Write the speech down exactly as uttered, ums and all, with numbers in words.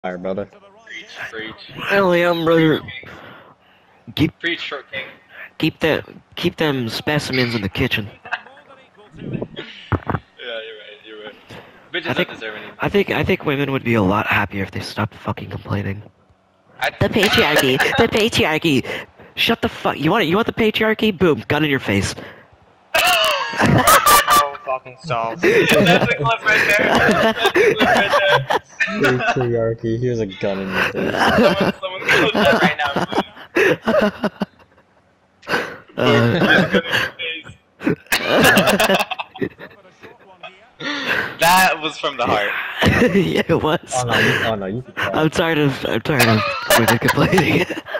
Alright, brother. Preach, preach. Hell yeah, brother. Keep Preach, short king. keep that keep them specimens in the kitchen. Yeah, you're right, you're right. Bitches I think don't deserve any. I think I think women would be a lot happier if they stopped fucking complaining. I, The patriarchy, the patriarchy. Shut the fuck. You want it? You want the patriarchy? Boom, gun in your face. Oh, fucking stop. That's a clip right there. That's a clip right there. Patriarchy, here's a gun in your face. Someone, someone clip that right now, please. Uh, Here's a gun in your face. That was from the heart. yeah, it was. Oh no, you, oh no, you can cry. I'm tired of I'm tired of women complaining.